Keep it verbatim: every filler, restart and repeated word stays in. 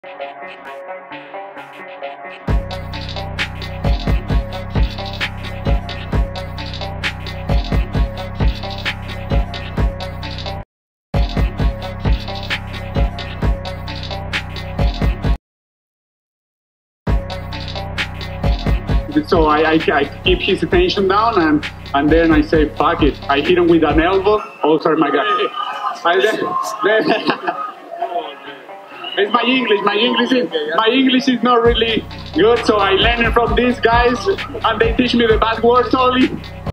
So I, I, I keep his attention down, and, and then I say, fuck it. I hit him with an elbow. Oh, sorry, my guy. I, then, then, it's my English. My English is my English is not really good, so I learn it from these guys, and they teach me the bad words only.